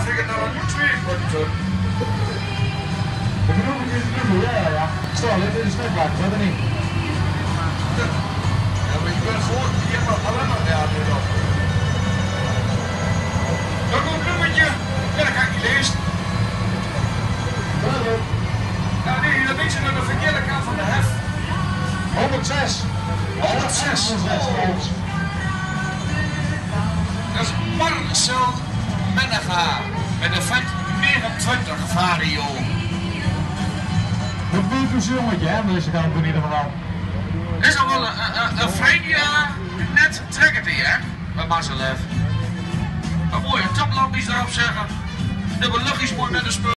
vind ik het nou een twee punten. De bedoeling is het nu, ja. Stel, dit is een snelblad, verder niet. Ja, maar je bent gewoon, je hebt alleen maar, ja, nu nog. Dan komt een nummertje, ja, dat kan ik niet lezen. Ja, nee, dat is aan de verkeerde kant van de hef. 106. 106. Dat is Marcel Menega met een vet 29 vario. Dat is een jongetje, hè, aan deze kant in ieder geval. Dit is nog wel een vreemde net trekker die, hè? Bij Marcel heeft. Een mooie taplampjes erop zeggen. Dubbel luchtjes mooi met de spul.